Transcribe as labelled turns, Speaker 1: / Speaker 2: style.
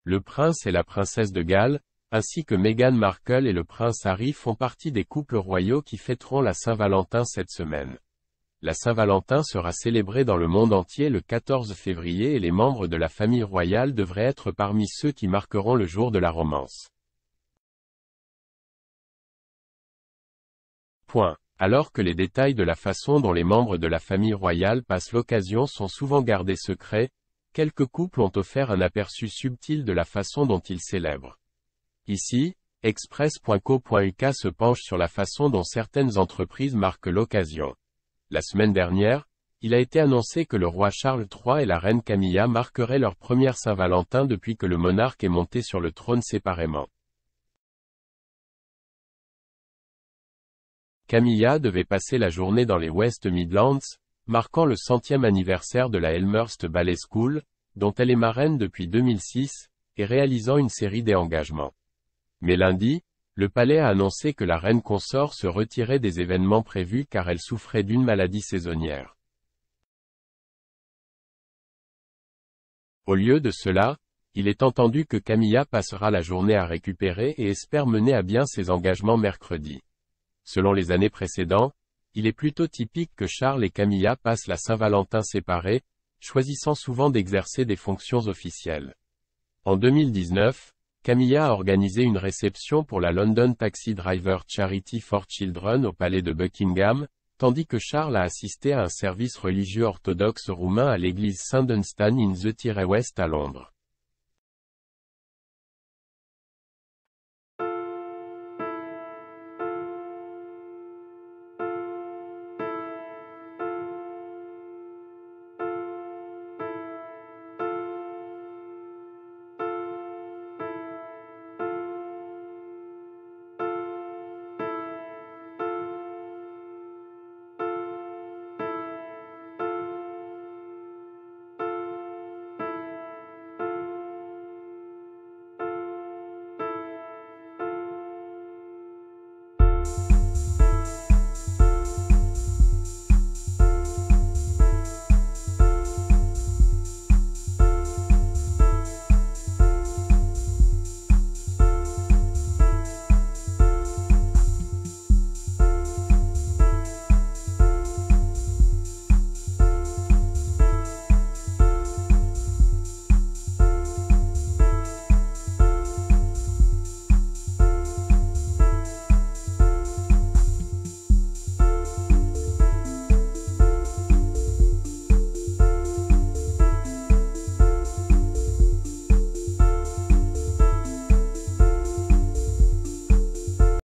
Speaker 1: Le prince et la princesse de Galles, ainsi que Meghan Markle et le prince Harry font partie des couples royaux qui fêteront la Saint-Valentin cette semaine. La Saint-Valentin sera célébrée dans le monde entier le 14 février et les membres de la famille royale devraient être parmi ceux qui marqueront le jour de la romance. Alors que les détails de la façon dont les membres de la famille royale passent l'occasion sont souvent gardés secrets, quelques couples ont offert un aperçu subtil de la façon dont ils célèbrent. Ici, Express.co.uk se penche sur la façon dont certaines entreprises marquent l'occasion. La semaine dernière, il a été annoncé que le roi Charles III et la reine Camilla marqueraient leur première Saint-Valentin depuis que le monarque est monté sur le trône séparément. Camilla devait passer la journée dans les West Midlands, marquant le 100e anniversaire de la Elmhurst Ballet School, dont elle est marraine depuis 2006, et réalisant une série d'engagements. Mais lundi, le palais a annoncé que la reine consort se retirait des événements prévus car elle souffrait d'une maladie saisonnière. Au lieu de cela, il est entendu que Camilla passera la journée à récupérer et espère mener à bien ses engagements mercredi. Selon les années précédentes, il est plutôt typique que Charles et Camilla passent la Saint-Valentin séparés, choisissant souvent d'exercer des fonctions officielles. En 2019, Camilla a organisé une réception pour la London Taxi Driver Charity for Children au palais de Buckingham, tandis que Charles a assisté à un service religieux orthodoxe roumain à l'église Saint Dunstan in the West à Londres.